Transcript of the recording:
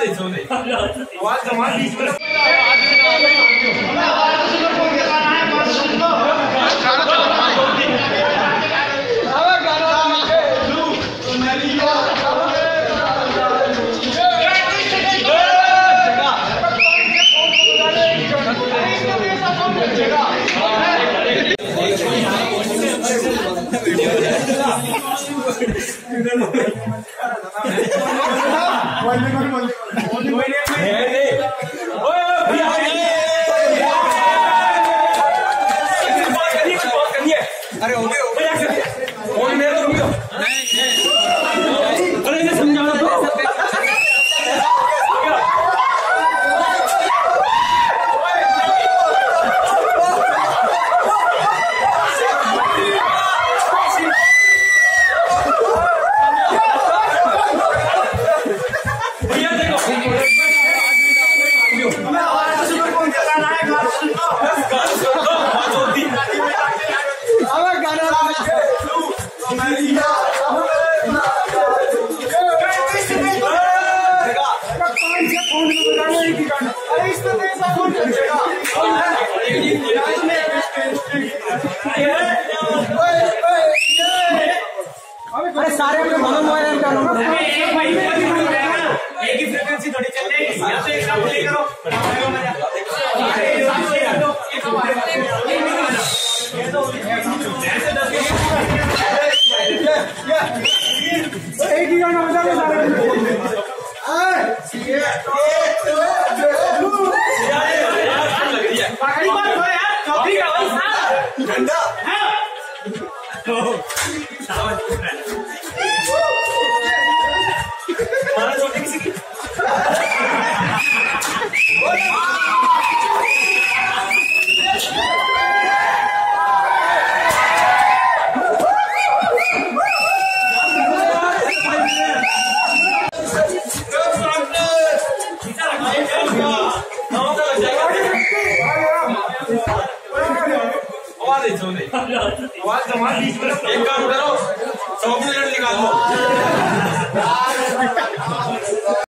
अरे हो गया मेरे तो रुको अरे इन्हें समझाना तो अरे सारे अपने मोबाइल एक ही फ्रीक्वेंसी थोड़ी चल रही है या तो एक काम प्ले करो एक ही गाना बजा लो सारे आवाज एक काम करो 100 मिनट निकाल दो